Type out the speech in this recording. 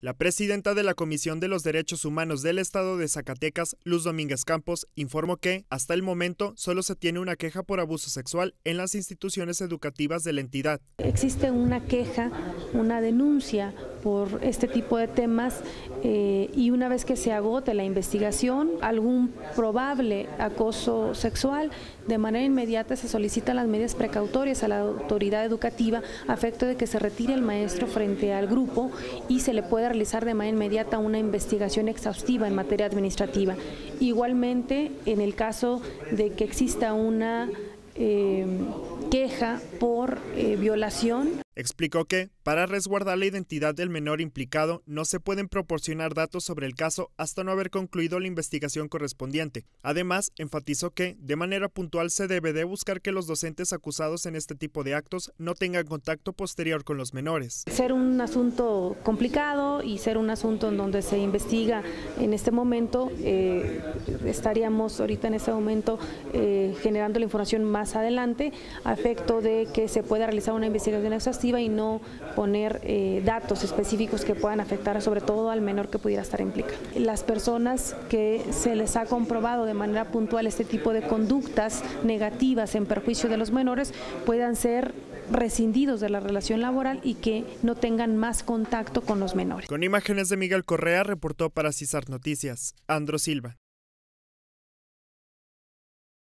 La presidenta de la Comisión de los Derechos Humanos del Estado de Zacatecas, Luz Domínguez Campos, informó que, hasta el momento, solo se tiene una queja por abuso sexual en las instituciones educativas de la entidad. Existe una queja, una denuncia por este tipo de temas y una vez que se agote la investigación, algún probable acoso sexual, de manera inmediata se solicitan las medidas precautorias a la autoridad educativa a efecto de que se retire el maestro frente al grupo y se le pueda realizar de manera inmediata una investigación exhaustiva en materia administrativa. Igualmente, en el caso de que exista una queja por violación. Explicó que, para resguardar la identidad del menor implicado, no se pueden proporcionar datos sobre el caso hasta no haber concluido la investigación correspondiente. Además, enfatizó que, de manera puntual, se debe de buscar que los docentes acusados en este tipo de actos no tengan contacto posterior con los menores. Ser un asunto complicado y ser un asunto en donde se investiga en este momento, estaríamos ahorita en este momento generando la información más adelante, a efecto de que se pueda realizar una investigación exhaustiva y no poner datos específicos que puedan afectar sobre todo al menor que pudiera estar implicado. Las personas que se les ha comprobado de manera puntual este tipo de conductas negativas en perjuicio de los menores puedan ser rescindidos de la relación laboral y que no tengan más contacto con los menores. Con imágenes de Miguel Correa, reportó para CISAR Noticias, Andro Silva.